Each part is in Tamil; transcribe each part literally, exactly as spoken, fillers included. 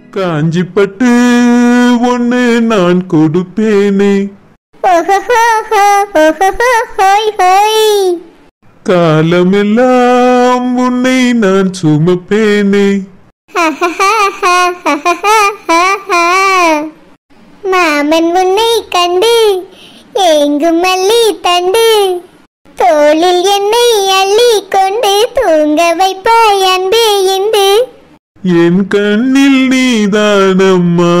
காஞ்சிப்பட்டு ஒண்ணு நான் கொடுப்பேனே, காலமெல்லாம் உன்னை நான் சுமப்பேனே. மாமன் உன்னை கண்டு எங்கும் மல்லி தண்டு, தோளில் என்னை அள்ளி கொண்டு தூங்க வைப்பாய் அன்பே இந்து. என் கண்ணில் நீதானம்மா,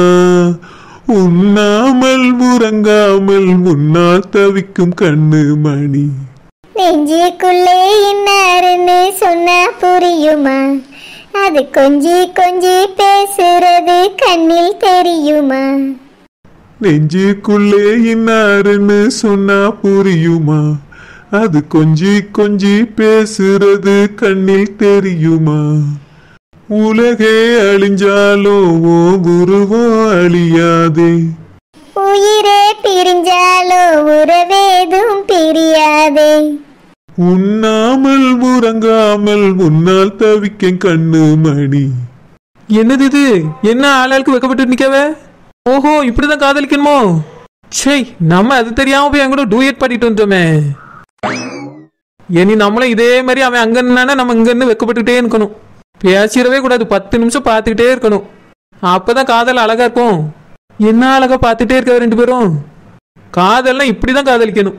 உண்ணாமல் உறங்காமல் முன்னால் தவிக்கும் கண்ணு மணி. நெஞ்சுக்குள்ளே இன்னாருன்னு சொன்னா புரியுமா, அது கொஞ்சி கொஞ்சி பேசுறது கண்ணில் தெரியுமா. நெஞ்சுக்குள்ளே இன்னாருன்னு சொன்னா புரியுமா, அது கொஞ்சி கொஞ்சி பேசுறது கண்ணில் தெரியுமா. உலகே அழிஞ்சாலும் உருவம் அழியாதே, உயிரே பிரிஞ்சாலும் உறவேதும் பிரியாதே. உண்ணாமல் உறங்காமல் உன்னால் தவிக்க கண்ணு மணி. என்னது இது? என்ன ஆளாளுக்கு வைக்கப்பட்டு நிக்கவே? ஓஹோ, இப்படிதான் காதலிக்கணுமோ? சே, நம்ம அது தெரியாம போய் என் கூட டூயட் பாடிட்டு வந்தோமே. இனி நம்மளும் இதே மாதிரி அவன் அங்க நின்னா நம்ம இங்க இருந்து வைக்கப்பட்டுட்டே இருக்கணும். பேசிடவே கூடாது, பத்து நிமிஷம் பார்த்துக்கிட்டே இருக்கணும். அப்பதான் காதல் அழகா இருக்கும். என்ன அழகா பார்த்துட்டே இருக்க ரெண்டு பேரும். காதல்லாம் இப்படிதான் காதலிக்கணும்.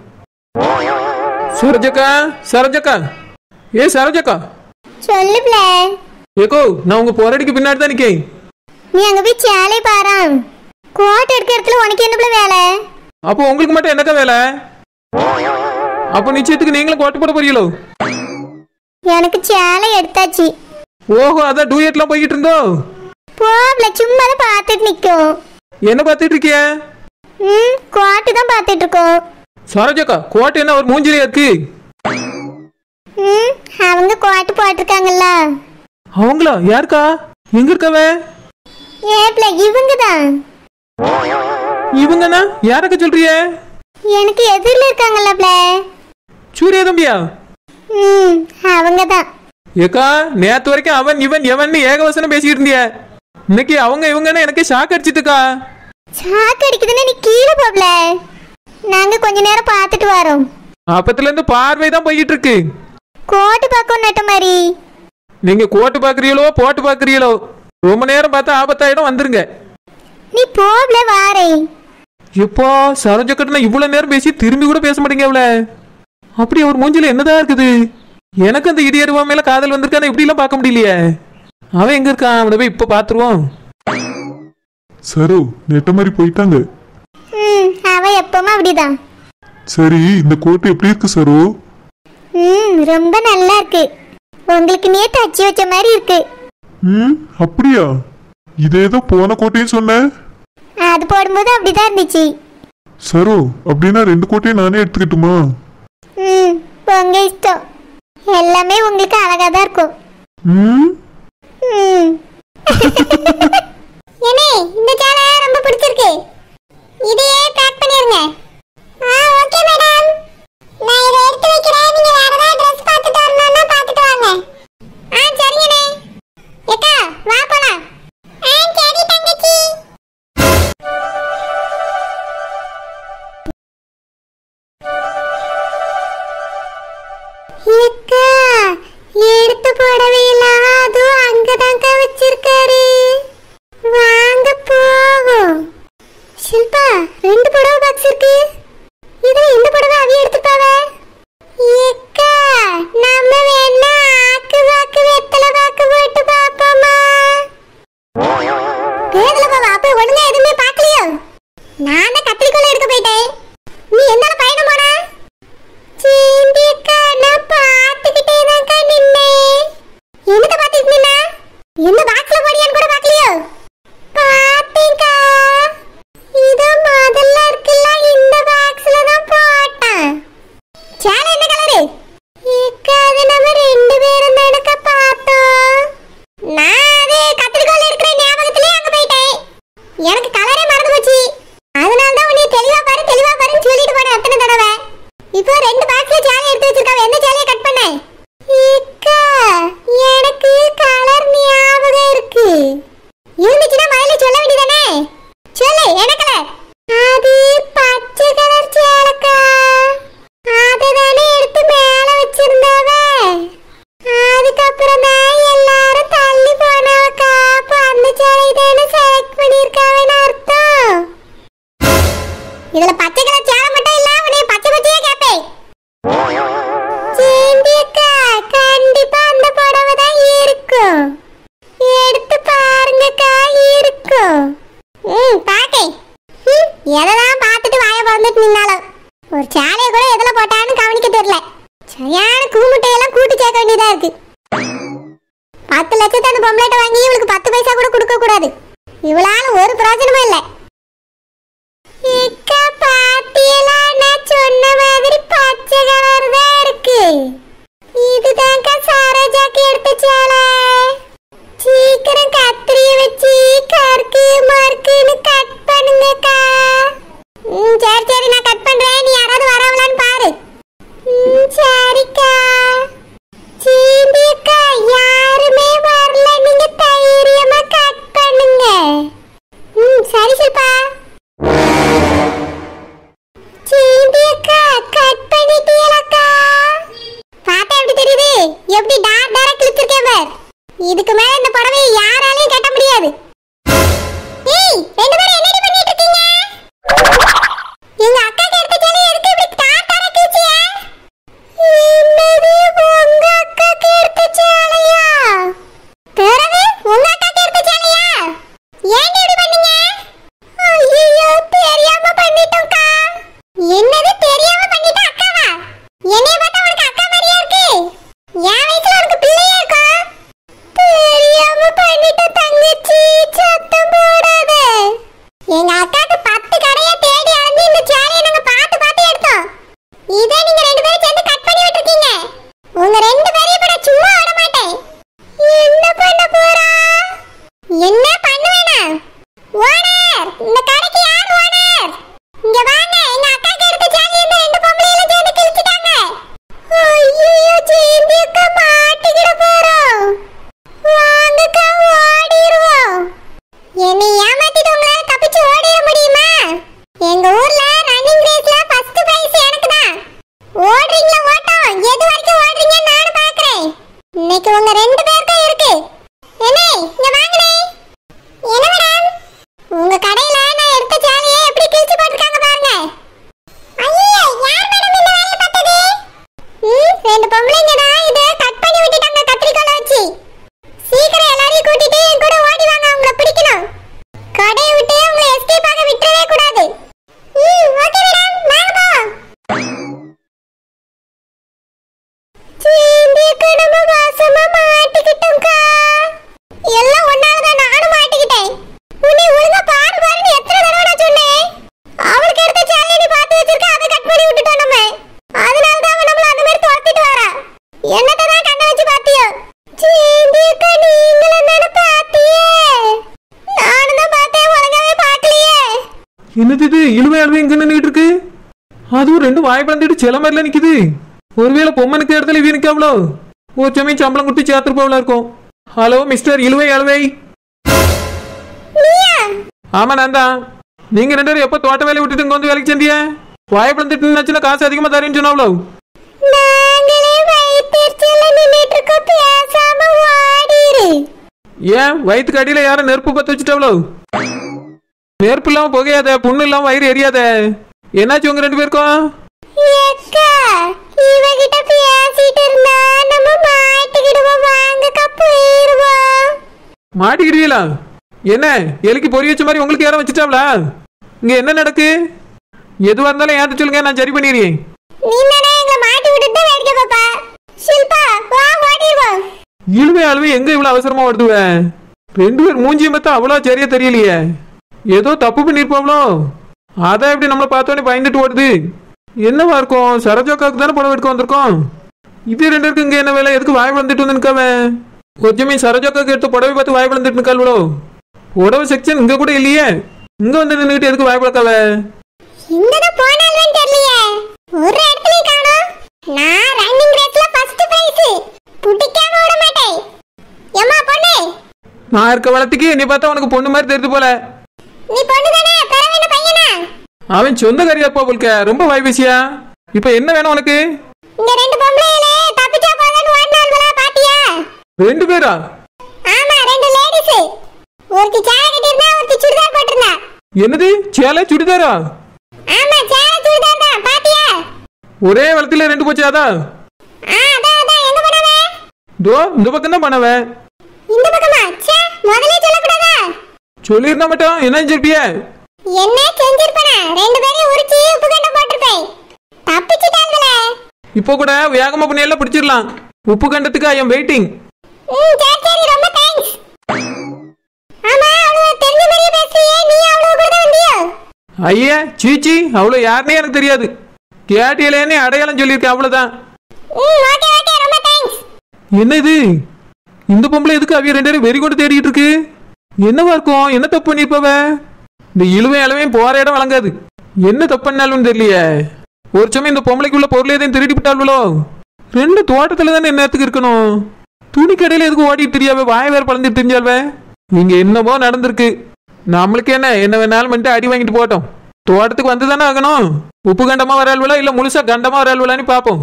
சரோஜக்கா, சரோஜக்கா, ஏ சரோஜக்கா, சொல்லுப்ல. ஏகோ, நான் உங்க போராடிக்கு பின்னாடி தான் நிக்கேன். நீ அங்க போய் சேலை பாரா. கோட்டை எடுக்க இடத்துல உனக்கு என்ன வேலை? அப்போ உங்களுக்கு மட்டும் என்னக்கா வேலை? அப்போ நிச்சயத்துக்கு நீங்களும் கோட்டை போட போறீங்களோ? எனக்கு சேலை எடுத்தாச்சு. ஓஹோ, அதான் டூயட்லாம் போய்கிட்டு இருந்தோ. போப்ல, சும்மா தான் பார்த்துட்டு நிற்கும். என்ன பார்த்துட்டு இருக்கிய? ம், கோட்டை தான் பார்த்துட்டு இருக்கோம். சரோஜக்கா, கோட்டை என்ன ஒரு மூஞ்சிலே இருக்கு? ம், அவங்க கோட்டை போட்டிருக்காங்கல்ல. அவங்களா? யாருக்கா? எங்க இருக்கவ? ஏப்ல, இவங்க தான். இவங்கனா யாரக்க சொல்றிய? எனக்கு எதிரில் இருக்காங்கல்ல ப்ளே. சூரிய தம்பியா? ம், அவங்க தான். ஏக்கா, நேத்து வரைக்கும் அவன் இவன் எவன் ஏகவசனம் பேசிட்டு இருந்திய. இன்னைக்கு அவங்க இவங்கன்னா எனக்கு ஷாக் அடிச்சிட்டுக்கா. ஷாக் அடிக்குதுன்னா நீ கீழே போப்ல. நாங்க கொஞ்ச நேரம் பார்த்துட்டு வரோம். அப்பத்துல இருந்து பார்வை தான் போயிட்டு இருக்கு. கோட்டு பார்க்க நட்ட மாதிரி. நீங்க கோட்டு பாக்குறீங்களோ போட்டு பாக்குறீங்களோ, ரொம்ப நேரம் பார்த்தா ஆபத்தாயிடும், வந்துருங்க. நீ போப்ல, வாரே. எப்போ சரோஜக்கட்டனா இவ்வளவு நேரம் பேசி திரும்பி கூட பேச மாட்டேங்க அவள. அப்படி அவர் மூஞ்சில என்னதான் இருக்குது? எனக்கு அந்த இடியருவா மேல காதல் வந்திருக்கான இப்படி எல்லாம் பார்க்க முடியலையே. அவன் எங்க இருக்கான்? அவனை போய் இப்ப பாத்துருவோம். சரோ, நெட்ட மாதிரி போயிட்டாங்க. ம், அவ எப்பவுமே அப்படிதான். சரி, இந்த கோட்டு எப்படி இருக்கு சரோ? ம், ரொம்ப நல்லா இருக்கு. உங்களுக்கு நேத்து அச்சி வச்ச மாதிரி இருக்கு. ம், அப்படியா? இதேதோ போன கோட்டையும் சொன்ன. அது போடும்போது அப்படிதான் இருந்துச்சு. சரோ, அப்படின்னா ரெண்டு கோட்டையும் நானே எடுத்துக்கிட்டுமா? ம், உங்க இஷ்டம். எல்லாமே உங்களுக்கு அழகா தான் இருக்கும். ம். ம். ஏனே, இந்த சேலை ரொம்ப பிடிச்சிருக்கு. இதையே பேக் பண்ணிருங்க. ஆ, ஓகே மேடம். நான் இதை எடுத்து வைக்கிறேன். நீங்க வேற ஏதாவது Dress பார்த்துட்டு வரணும்னா பார்த்துட்டு வாங்க. ஆ, சரிங்கண்ணே. ஏக்கா, வா போலாம். ஆ, சரி தங்கச்சி. ஏக்கா, எடுத்து போடவே இல்ல. அதுவும் அங்கதாங்க வச்சிருக்காரு. வாங்க போவோம். ஷில்பா, ரெண்டு புடவை பாக்ஸ் இருக்கு. இதுல எந்த புடவை அவிய எடுத்துப்பாவ? ஏக்கா, நம்ம வேணா ஆக்கு வாக்கு வெத்தலை வாக்கு போட்டு பாப்போமா? பேதல பாவா, அப்ப ஒழுங்கா எதுவுமே பார்க்கலையோ? நான் தான் கத்திரிக்கோல எடுக்க போயிட்டேன். நீ எந்தால பயணம் போன? சீண்டியக்கா, நான் பார்த்துக்கிட்டே தான்க்கா நின்னேன். என்னத்த பார்த்துட்டு நின்ன? எந்த பாக்ஸ்ல போடியான்னு கூட பார்க்கலையோ? பார்த்தேன்க்கா. இது முதல்ல இருக்குல்ல, இந்த பாக்ஸ்ல தான் போட்டேன். சேலை என்ன கலரு? ஏக்கா, அது நம்ம ரெண்டு பேரும் நடக்க பார்த்தோம். நான் அது கத்திரிக்கோல இருக்கிற ஞாபகத்திலே அங்க போயிட்டேன். எனக்கு கலரே மறந்து போச்சு. அதனால தான் உன்னை தெளிவா பாரு தெளிவா பாருன்னு சொல்லிட்டு போனேன் அத்தனை தடவை. இப்போ ரெண்டு பாக்ஸ்ல சேலை எடுத்து வச்சிருக்காவ. எந்த சேலையை கட் பண்ண? ஏக்கா, எனக்கு கலர் ஞாபகம் இருக்கு. இருந்துச்சு சரியான கூமுட்டையெல்லாம் கூட்டி சேர்க்க வேண்டியதா இருக்கு. பத்து லட்சத்தை அந்த பொம்பளைட்ட வாங்கி இவளுக்கு பத்து பைசா கூட கொடுக்க கூடாது. இவளால ஒரு பிரயோஜனமும் இல்லை. இக்கா பாத்தியலா, நான் சொன்ன மாதிரி பச்சை கலர் தான் இருக்கு. இதுதான்க்கா சரோஜாக்கு எடுத்த சேலை. சீக்கிரம் கத்திரிய வச்சு கருக்கு மறுக்குன்னு கட் பண்ணுங்கக்கா. ம் சரி சரி, நான் கட் பண்றேன். நீ யாராவது வரவளான்னு பாரு. ம் சரிக்கா. சீந்தியக்கா யாருமே வரல, நீங்க தைரியமா கட் பண்ணுங்க. ம் சரி சில்பா. சீந்தியக்கா கட் பண்ணிட்டீங்களா? பார்த்தா எப்படி தெரியுது? எப்படி டாட் டாரா கிழிச்சிருக்கேன் பார். இதுக்கு மேல இந்த புடவையை யாராலையும் கட்ட முடியாது. ஏய் ரெண்டு பேரும் என்னடி பண்ணிட்டு இருக்கீங்க? எங்க அக்காக்கு எடுத்த சேலையை எதுக்கு இப்படி டாட் டாரா கிழிச்சிய? என்னது உங்க அக்காக்கு எடுத்த சேலையா? பிறகு உங்க அக்காக்கு எடுத்த சேலையா? ஏன் இப்படி பண்ணீங்க? ஐயோ தெரியாம பண்ணிட்டோம்க்கா. என்னது தெரியாம பண்ணிட்ட அக்காவா? என்னைய பார்த்தா உனக்கு அக்கா மாதிரியா இருக்கு? என் வயசுல உனக்கு பிள்ளையா இருக்கும். தெரியாம பண்ணிட்ட தங்கச்சி, சத்தம் போடாத. எங்க அக்காக்கு பத்து கடையை தேடி அலைஞ்சு இந்த சேலையை நாங்க பார்த்து பார்த்து எடுத்தோம். இதை நீங்க ரெண்டு பேரும் சேர்ந்து கட் பண்ணி விட்டுருக்கீங்க. உங்க ரெண்டு பேரையும் இப்ப நான் சும்மா விட மாட்டேன். என்ன பண்ண போறா? என்ன பண்ணுவேனா? ஓனர், இந்த கடைக்கு யார் ஓனர்? இங்க வாங்க. எங்க அக்காக்கு எடுத்த சேலையை இந்த ரெண்டு பொம்பளையில சேர்ந்து கிழிச்சிட்டாங்க. ஐயோ சேந்தியக்கா மாட்டிக்கிட போறோம். வாங்கக்கா ஓடிடுவோம். என்னை ஏமாத்திட்டு உங்களால தப்பிச்சு ஓடிட முடியுமா? எங்க ஊர்ல ரன்னிங் ரேஸ்ல ஃபர்ஸ்ட் பிரைஸ் எனக்கு தான். ஓடுறீங்களா ஓட்டம்? எது வரைக்கும் ஓடுறீங்கன்னு நானும் பார்க்கறேன். இன்னைக்கு உங்க ரெண்டு பேருக்கும் இருக்கு. என்னே இங்க வாங்கனே. என்ன மேடம்? உங்க கடையில நான் எடுத்த சேலையை எப்படி கிழிச்சு போட்டுருக்காங்க பாருங்க. ஐயோ யார் மேடம் இந்த வேலைய பார்த்தது? ம் ரெண்டு பொம்பளைங்க தான் இத கட் பண்ணி விட்டுட்டாங்க கத்திரிக்கோல வச்சு. சீக்கிரம் எல்லாரையும் கூட்டிட்டு என் கூட ஓடி வாங்க. அவங்கள பிடிக்கணும். கடையை விட்டு அவங்கள எஸ்கேப் ஆக விட்டுறவே கூடாது. ம் ஓகே மேடம், வாங்க போ. சீந்தியக்கா நம்ம வாசமா மாட்டிக்கிட்டோம்க்கா. எல்லாம் ஒன்னால தான் நானும் மாட்டிக்கிட்டேன். உன்னை ஒழுங்கா பாரு பாருன்னு எத்தனை தடவை நான் சொன்னேன். அவளுக்கு எடுத்த சேலையை நீ பார்த்து வச்சிருக்க, அதை கட் பண்ணி விட்டுட்டோம் நம்ம. அதனால தான் அவன் நம்மள அந்த மாதிரி துரத்திட்டு வரா. என்னத்தை தான் கண்ணை வச்சு பார்த்தியோ? சீந்தியக்கா நீங்களும் தானே பார்த்தியே? நானும் தான் பார்த்தேன், ஒழுங்காவே பார்க்கலையே. என்னது இது? இழுவை அழுவை எங்க நின்றுட்டு இருக்கு? அதுவும் ரெண்டு வாய் பழந்துட்டு சில மாதிரில நிக்குது. ஒருவேளை பொம்மனுக்கு இடத்துல இவ நிக்காவளோ? ஒரு சமயம் சம்பளம் கொடுத்து சேர்த்துருப்பாவளா இருக்கும். ஹலோ மிஸ்டர் இழுவை அழுவை. நீயா? ஆமா நான் தான். நீங்க ரெண்டு பேரும் எப்போ தோட்ட வேலையை விட்டுட்டு இங்க வந்து வேலைக்கு சேர்ந்திய? வாய் பழந்துட்டு காசு அதிகமா தரேன்னு சொன்னாவளோ? நாங்களே வயித்தெரிச்சல்ல நின்னுட்டு இருக்கோம், பேசாம ஓடிரு. ஏன் வயிற்றுக்கு அடியில யாரும் நெருப்பு பத்த வச்சுட்டாவளோ? நெருப்பு இல்லாம புகையாத, புண்ணு இல்லாம வயிறு எரியாத. என்னாச்சு உங்க ரெண்டு பேருக்கும்? ஏக்கா இவகிட்ட பேசிட்டு இருந்தா நம்ம மாட்டிக்கிடுவோம். வாங்கக்கா போயிருவோம். மாட்டிக்கிடுவீங்களா? என்ன எலிக்கு பொறி வச்ச மாதிரி உங்களுக்கு யாரும் வச்சுட்டாவளா? இங்க என்ன நடக்கு? எதுவா இருந்தாலும் ஏன் சொல்லுங்க, நான் சரி பண்ணிடுறேன். நீ தானே எங்களை மாட்டி விட்டுட்டு வேடிக்கை பாப்பா. ஷில்பா வா ஓடிடுவோம். இழுவை அழுவை எங்க இவ்வளவு அவசரமா ஓடுவேன்? ரெண்டு பேர் மூஞ்சியும் பார்த்தா அவ்வளோ சரியா தெரியலையே. ஏதோ தப்பு பண்ணிருப்பாவளோ? அதான் எப்படி நம்மளை பார்த்தோன்னே பயந்துட்டு ஓடுது. என்னவா இருக்கும்? சரோஜாக்காவுக்கு தானே புடவை எடுக்க வந்திருக்கோம். இது ரெண்டு பேருக்கு இங்க என்ன வேலை? எதுக்கு வாய் வளர்ந்துட்டு வந்து நிற்காவன்? கொஞ்சமே சரோஜாக்காவுக்கு எடுத்து புடவை பார்த்து வாய் வளர்ந்துட்டு நிற்காள்வளோ? புடவை செக்ஷன் இங்க கூட இல்லையே. இங்க வந்து நின்றுட்டு எதுக்கு வாய் வளர்க்காவ? எங்கதான் போனாலும் தெரியலையே. ஒரு இடத்துல காணோம். நான் ரன்னிங் ரேஸ்ல ஃபர்ஸ்ட் பிரைஸ். புடிக்காம விட மாட்டேன். ஏம்மா பொண்ணு? நான் இருக்க வளத்துக்கு நீ பார்த்தா உனக்கு பொண்ணு மாதிரி தெரியுது போல. நீ பொண்ணு தானே? பரவாயில்ல பையனா? அவன் சொந்த கறியாப்பா போல்க. ரொம்ப வாய் பேசியா? இப்ப என்ன வேணும் உனக்கு? இந்த ரெண்டு பொம்பளைகளே தப்பிச்சா போதன்னு ஓடுனால்வளா பாத்தியா? ரெண்டு பேரா? ஆமா ரெண்டு லேடிஸ். ஒருத்தி சேலை கட்டிருந்தா, ஒருத்தி சுடிதார் போட்டிருந்தா. என்னது சேலை சுடிதாரா? ஆமா சேலை சுடிதார் தான். பாத்தியா? ஒரே வளத்துல ரெண்டு போச்சு. அதா ஆ அதான் அதான். எங்க பண்ணவே? தோ இந்த பக்கம் தான் பண்ணவே. இந்த பக்கமா? ச்சே முதல்ல சொல்லக்கூடாதா? சொல்லிருந்தா மட்டும் என்ன செஞ்சிருப்பிய? என்ன செஞ்சிருப்பனா? ரெண்டு பேரையும் உரிச்சி உப்பு கண்டம் போட்டுருப்பேன். தப்பிச்சிட்டாங்களே. இப்போ கூட வேகமா பண்ணியெல்லாம் பிடிச்சிடலாம். உப்பு கண்டத்துக்கு ஐ எம் வெயிட்டிங். ம் சரி சரி ரொம்ப தேங்க்ஸ். ஆமா அவளோ தெரிஞ்ச மாதிரியே பேசுறியே, நீ அவளோ கூட தான் வந்தியா? ஐயா சீச்சி, அவ்வளோ யாருன்னே எனக்கு தெரியாது. கேட்டியலேன்னு அடையாளம் சொல்லியிருக்கேன், அவ்வளோதான். ம் ஓகே ஓகே ரொம்ப தேங்க்ஸ். என்ன இது, இந்த பொம்பளை எதுக்கு அவிய ரெண்டு பேரும் வெறி கொண்டு தேடிட்டு இருக்கு? என்னவா இருக்கும்? என்ன தப்பு பண்ணிருப்பவ? இந்த இழுவை அளவையும் போற இடம் வழங்காது. என்ன தப்பு பண்ணாலும் தெரியலையே. ஒரு சமயம் இந்த பொம்பளைக்குள்ள பொருள் எதையும் திருடி விட்டாள்வளோ? ரெண்டு தோட்டத்துல தானே என்னத்துக்கு இருக்கணும்? துணி கடையில எதுக்கு ஓடிட்டு தெரியாவே? வாய வேற பழந்துட்டு தெரிஞ்சால்வே. இங்க என்னமோ நடந்திருக்கு. நம்மளுக்கு என்ன என்ன வேணாலும் பண்ணிட்டு அடி வாங்கிட்டு போட்டோம். தோட்டத்துக்கு வந்து தானே ஆகணும். உப்பு கண்டமா வராள்வலா இல்ல முழுசா கண்டமா வராள்வலான்னு பாப்போம்.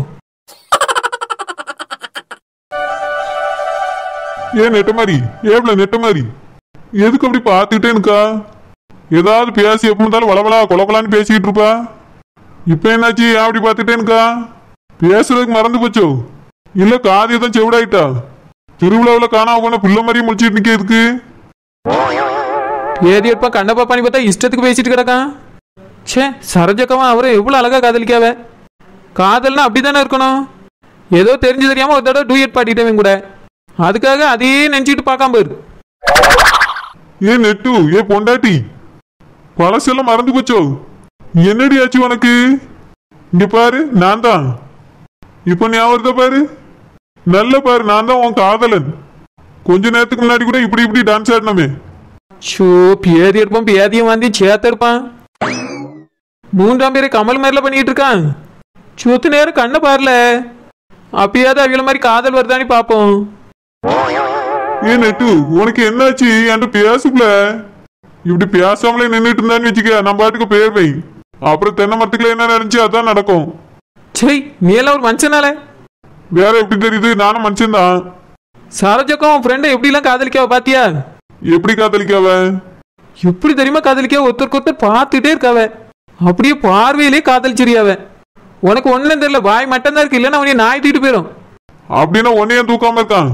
ஏன் நெட்ட மாதிரி ஏப்ல நெட்ட மாதிரி எதுக்கு அப்படி பார்த்துக்கிட்டே இருக்கா? ஏதாவது பேசி எப்ப இருந்தாலும் வளவலா கொலகலான்னு பேசிக்கிட்டு இருப்பா. இப்ப என்னாச்சு? ஏன் அப்படி பார்த்துட்டே இருக்கா? பேசுறதுக்கு மறந்து போச்சோ இல்ல காதியை தான் செவிடாயிட்டா? திருவிழாவில் காணாம போன பிள்ளை மாதிரியும் முடிச்சிட்டு நிக்கிறதுக்கு. ஏதி எடுப்பா கண்ட பாப்பான்னு பார்த்தா இஷ்டத்துக்கு பேசிட்டு கிடக்கான். சே, சரஜக்கவன் அவரை எவ்வளவு அழகா காதலிக்காவ. காதல்னா அப்படித்தானே இருக்கணும். ஏதோ தெரிஞ்சு தெரியாம ஒரு தடவை டூயட் பாடிட்டவன் கூட, அதுக்காக அதையே நினைச்சிட்டு பார்க்காம போயிரு. ஏ நெட்டு, ஏ பொண்டாட்டி, பழசெல்லாம் மறந்து போச்சோ? என்னடி ஆச்சு உனக்கு? இங்க பாரு, நான் தான். இப்ப ஞாபகம் பாரு, நல்ல பாரு, நான் தான் உன் காதலன். கொஞ்ச நேரத்துக்கு முன்னாடி கூட இப்படி இப்படி டான்ஸ் ஆடினமே. ஷோ, பேதி எடுப்பான், பேதியை வாந்தி சேர்த்து எடுப்பான். மூன்றாம் பேரை கமல் மாதிரில பண்ணிட்டு இருக்கான். சொத்து நேரம் கண்ணை பாருல. அப்பயாவது அவியல மாதிரி காதல் வருதானு பாப்போம். ஏ நெட்டு, உனக்கு என்னாச்சு? என்கிட்ட பேசுல. இப்படி பேசாமலே நின்றுட்டு இருந்தான்னு வச்சுக்க, நம்ம பாட்டுக்கு பேர் வை. அப்புறம் தென்னை மரத்துக்குள்ள என்ன நினைச்சு அதான் நடக்கும். சரி, நீ எல்லாம் ஒரு மனுஷனால. வேற எப்படி தெரியுது? நானும் மனுஷன் தான். சரோஜக்கும் உன் ஃப்ரெண்டை எப்படி எல்லாம் காதலிக்காவ பாத்தியா? எப்படி காதலிக்காவ? எப்படி தெரியுமா காதலிக்காவ? ஒருத்தருக்கு ஒருத்தர் பார்த்துட்டே இருக்காவ. அப்படியே பார்வையிலே காதலிச்சிரியாவ. உனக்கு ஒண்ணும் தெரியல, வாய் மட்டும் தான் இருக்கு. இல்லைன்னா உனைய நாய் தூக்கிட்டு போயிடும். அப்படின்னா ஒன்னையும் தூக்காம இருக்கான்.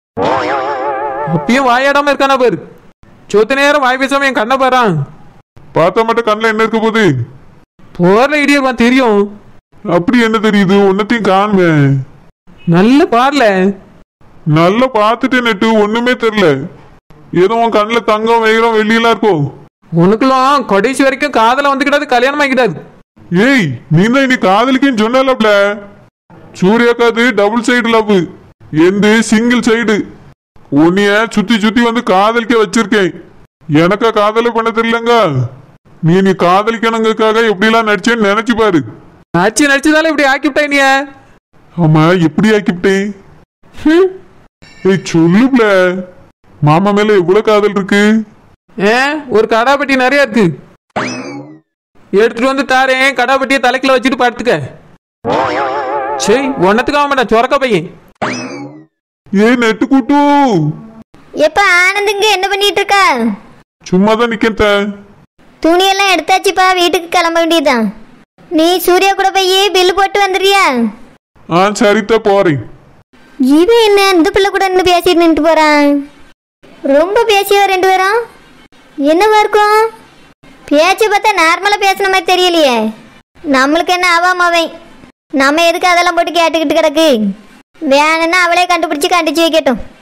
அப்பயும் வாயாடாம இருக்கானா பாரு. சொத்த நேரம் வாய் பேசாம என் கண்ணை பாறான். பார்த்தா மட்டும் கண்ணில் என்ன இருக்க போகுது? போர்ல இடியா தெரியும். அப்படி என்ன தெரியுது? ஒன்னத்தையும் காணுமே. நல்ல பாருல. நல்லா பார்த்துட்டே நெட்டு, ஒண்ணுமே தெரியல. ஏதோ உன் கண்ணில் தங்கம் வைரம் வெள்ளியெல்லாம் இருக்கும். உனக்குலாம் கடைசி வரைக்கும் காதல வந்துக்கிடாது, கல்யாணம் ஆகிடாது. ஏய், நீ தான் இனி காதலிக்குன்னு சொன்னல. சூர்யாக்காது டபுள் சைடு லவ், எந்த சிங்கிள் சைடு. உன்னைய சுத்தி சுத்தி வந்து காதலிக்க வச்சிருக்கேன். எனக்கா காதலை பண்ண தெரியலங்க. நீ நீ காதலிக்கணுங்கக்காக எப்படிலாம் நடிச்சேன்னு நினைச்சு பாரு. நடிச்சு நடிச்சதால இப்படி ஆக்கிவிட்டாய் நீ. ஆமா, எப்படி ஆக்கிவிட்டேன்? ஏய் சொல்லுப்ல, மாமா மேல எவ்வளவு காதல் இருக்கு? ஏ, ஒரு கடாப்பட்டி நிறைய இருக்கு. எடுத்துட்டு வந்து தாரேன். கடாப்பட்டியை தலைக்குள்ள வச்சுட்டு படுத்துக்க. சரி, ஒன்னத்துக்கு ஆக மாட்டான் சொரக்க பையன். ஏ நெட்டு கூட்டு, எப்ப ஆனந்துங்க என்ன பண்ணிட்டு இருக்கா? சும்மாதான் நிக்கேன். துணியெல்லாம் எடுத்தாச்சுப்பா, வீட்டுக்கு கிளம்ப வேண்டியதுதான். நீ சூர்யா கூட போய் பில்லு போட்டு வந்துடுறியா? ஆ சரித்தா போறேன். இவன் என்ன இந்த பிள்ளை கூட இன்னும் பேசிட்டு நின்று போறான்? ரொம்ப பேசியவா ரெண்டு பேரும்? என்னவா இருக்கும்? பேச்சு பார்த்தா நார்மலா பேசின மாதிரி தெரியலையே. நம்மளுக்கு என்ன ஆவாம அவன், நம்ம எதுக்கு அதெல்லாம் போட்டு கேட்டுக்கிட்டு கிடக்கு? வேணும்னா அவளே கண்டுபிடிச்சு கண்டிச்சு வைக்கட்டும்.